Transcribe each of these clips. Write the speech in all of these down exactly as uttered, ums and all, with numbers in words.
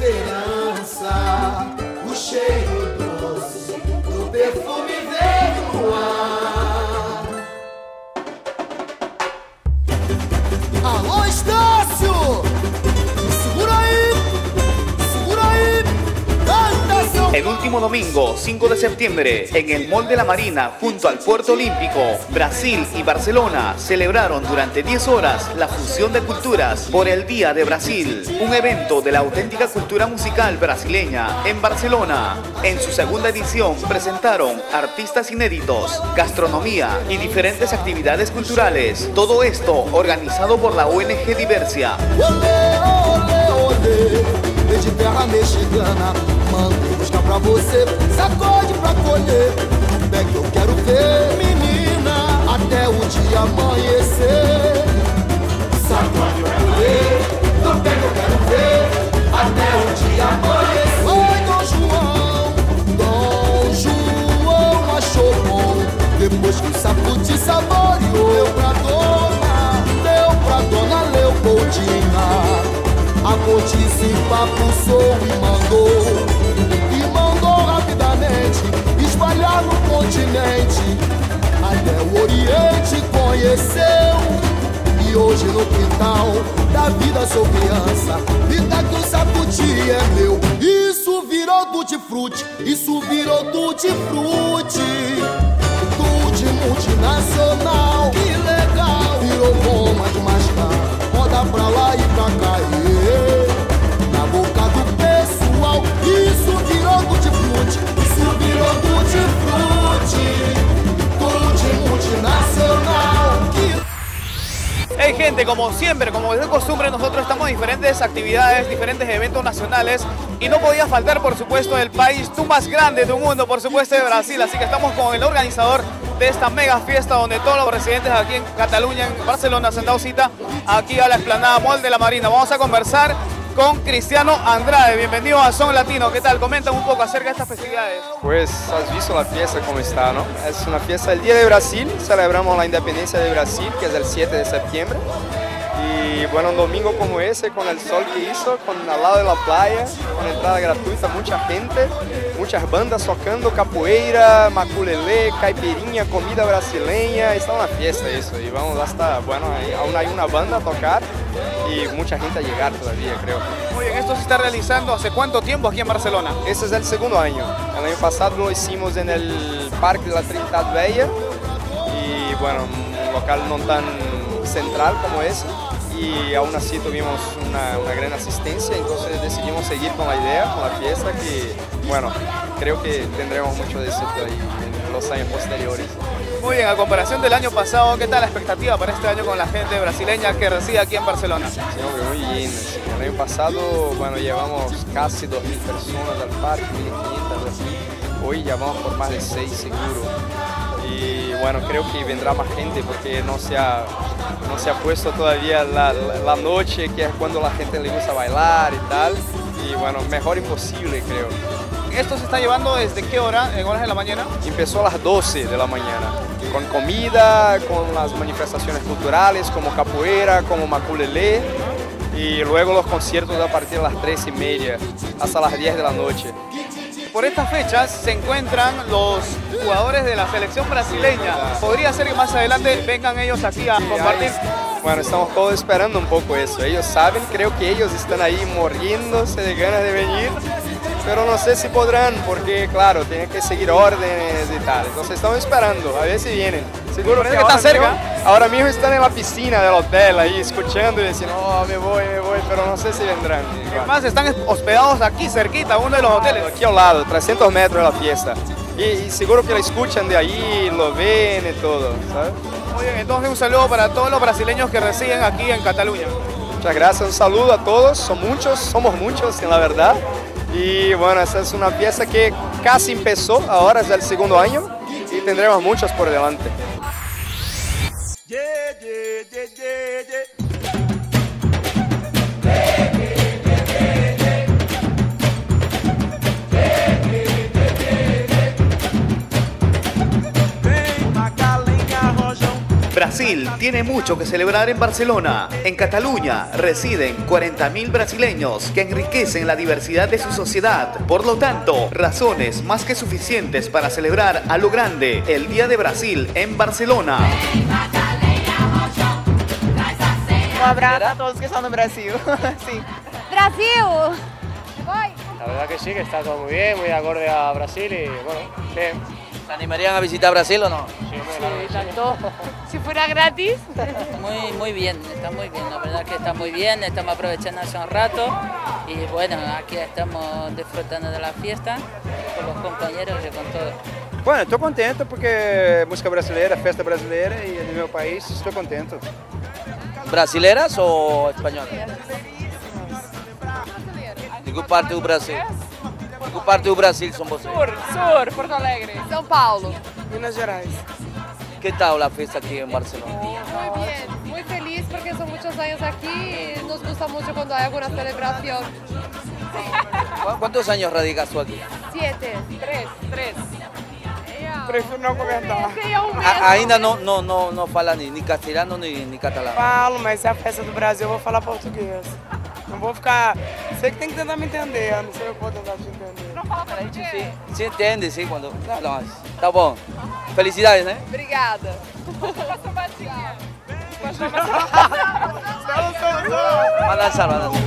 esperança, o cheiro doce do perfume verde no ar. Alô, Estácio! Segura aí! Segura aí! Canta, seu... El último domingo, cinco de septiembre, en el Mall de la Marina, junto al Puerto Olímpico, Brasil y Barcelona celebraron durante diez horas la fusión de culturas por el Día de Brasil, un evento de la auténtica cultura musical brasileña en Barcelona. En su segunda edición presentaron artistas inéditos, gastronomía y diferentes actividades culturales. Todo esto organizado por la O N G Diversia. De terra mexicana, mandei buscar pra você, sacode pra colher. No pé que eu quero ver, menina, até o dia amanhecer. Sacode pra colher, no pé que eu quero ver, até o dia amanhecer. Oi, Dom João, Dom João achou bom, depois que o sapo te saboreou. Deu pra dona, deu pra dona Leopoldina. A corte se empapuçou e mandou, e mandou rapidamente espalhar no continente. Até o Oriente conheceu, e hoje no quintal da vida sou criança. Vida que o saputi é meu, isso virou tutti-frutti, isso virou tutti-frutti. Tutti multinacional, que legal, virou goma de mascar, roda pra lá e pra cá, e na boca do pessoal, isso virou tutti-frutti, isso virou tutti-frutti, tutti multinacional. Que... Hey gente, como siempre, como es de costumbre, nosotros estamos en diferentes actividades, diferentes eventos nacionales y no podía faltar, por supuesto, el país tú más grande del mundo, por supuesto, de Brasil. Así que estamos con el organizador de esta mega fiesta donde todos los residentes aquí en Cataluña, en Barcelona, se han dado cita aquí a la explanada Mall de la Marina. Vamos a conversar con Cristiano Andrade. Bienvenido a Son Latino. ¿Qué tal? Coméntame un poco acerca de estas festividades. Pues has visto la fiesta como está, ¿no? Es una fiesta del Día de Brasil, celebramos la independencia de Brasil, que es el siete de septiembre. Y bueno, un domingo como ese, con el sol que hizo, con, al lado de la playa, con entrada gratuita, mucha gente, muchas bandas tocando capoeira, maculelé, caipirinha, comida brasileña. Está una fiesta eso, y vamos hasta, bueno, ahí, aún hay una banda a tocar y mucha gente a llegar todavía, creo. Muy bien, ¿esto se está realizando hace cuánto tiempo aquí en Barcelona? Ese es el segundo año. El año pasado lo hicimos en el Parque de la Trindade Vella, y bueno, un local no tan central como ese, y aún así tuvimos una, una gran asistencia, entonces decidimos seguir con la idea, con la fiesta, que bueno, creo que tendremos mucho de éxito ahí en los años posteriores. Muy bien, a comparación del año pasado, ¿qué tal la expectativa para este año con la gente brasileña que reside aquí en Barcelona? Sí, hombre, muy bien. El año pasado, bueno, llevamos casi dos mil personas al parque, mil quinientas así. Hoy ya vamos por más de seis seguro. Y bueno, creo que vendrá más gente porque no se ha, no se ha puesto todavía la, la, la noche, que es cuando la gente le gusta bailar y tal. Y bueno, mejor imposible, creo. ¿Esto se está llevando desde qué hora, en horas de la mañana? Empezó a las doce de la mañana, con comida, con las manifestaciones culturales como capoeira, como maculelé, y luego los conciertos a partir de las tres y media hasta las diez de la noche. Por estas fechas se encuentran los jugadores de la selección brasileña. ¿Podría ser que más adelante vengan ellos aquí a compartir? Bueno, estamos todos esperando un poco eso. Ellos saben, creo que ellos están ahí muriéndose de ganas de venir, pero no sé si podrán porque, claro, tienen que seguir órdenes y tal. Entonces estamos esperando, a ver si vienen. Seguro que, que están cerca. Mismo, ahora mismo están en la piscina del hotel ahí escuchando y diciendo, oh, me voy, me voy, pero no sé si vendrán. Además están hospedados aquí cerquita, uno de los hoteles. Aquí al lado, trescientos metros de la fiesta. Y, y seguro que la escuchan de ahí, lo ven y todo, ¿sabes? Muy bien, entonces un saludo para todos los brasileños que residen aquí en Cataluña. Muchas gracias, un saludo a todos, son muchos, somos muchos en la verdad. Y bueno, esta es una fiesta que casi empezó, ahora es el segundo año y tendremos muchos por delante. Yeah, yeah, yeah, yeah, yeah. Brasil tiene mucho que celebrar en Barcelona. En Cataluña residen cuarenta mil brasileños que enriquecen la diversidad de su sociedad. Por lo tanto, razones más que suficientes para celebrar a lo grande el Día de Brasil en Barcelona. Un abrazo a todos que están en Brasil. Sí. Brasil. Voy. La verdad que sí, que está todo muy bien, muy acorde a Brasil y bueno, bien. ¿Se animarían a visitar Brasil o no? Sí, muy Sí, tanto. Si fuera gratis. Muy, muy bien, está muy bien, la verdad que está muy bien, estamos aprovechando hace un rato y bueno, aquí estamos disfrutando de la fiesta con los compañeros y con todo. Bueno, estou contento porque música brasileira, festa brasileira e no meu país estou contento. ¿Brasileras o españolas? ¿De qué parte do Brasil? ¿De qué parte do Brasil son vocês? Sur, Sur, Porto Alegre. São Paulo. Minas Gerais. ¿Qué tal la fiesta aquí en Barcelona? Muy bien, muy feliz porque son muchos años aquí y nos gusta mucho cuando hay alguna celebración. ¿Cu- ¿Cuántos años radicas tú aquí? Siete. Tres, tres. Prefiro não comentar. A- ainda não, não, não, não fala ni, ni castelhano ni, ni catalão. Falo, mas é a festa do Brasil, eu vou falar português. Não vou ficar... Você que tem que tentar me entender, eu não sei eu vou tentar te entender. Não fala A gente sí, sí entiende, sí, cuando... Claro, mas tá bom. Felicidades, né? Obrigada. Vai dançar, vai dançar.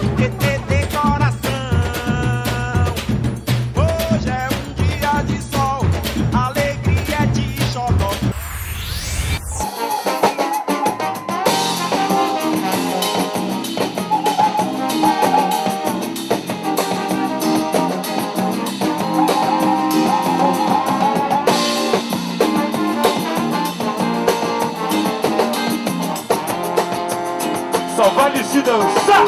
Hoje é um dia de sol, alegria de xodó. Só vale se dançar!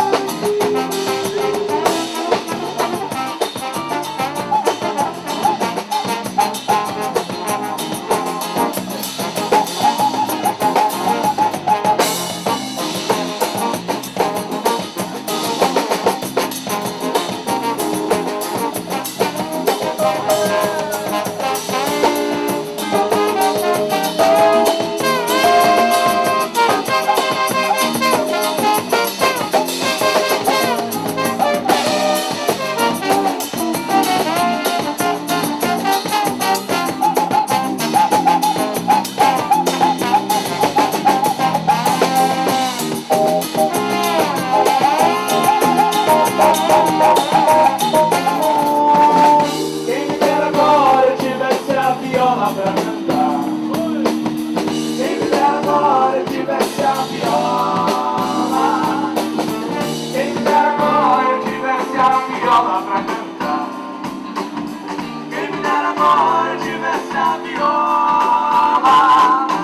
Quem me dera agora eu tivesse a viola pra cantar. Quem me dera agora eu tivesse a viola. Quem me dera agora eu tivesse a viola pra cantar. Quem me dera agora eu tivesse a viola.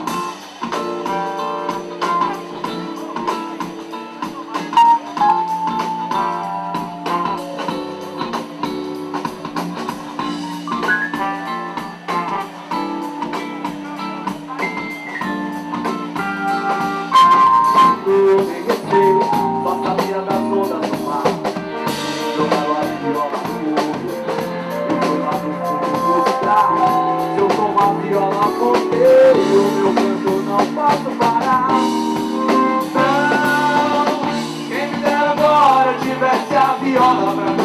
Faça a vida das ondas no mar. Jogaram a viola no mundo. Eu fui lá no fundo buscar. Se eu tomo a viola voltei, o meu canto não posso parar. Não, quem me dera agora eu tivesse a viola pra mim.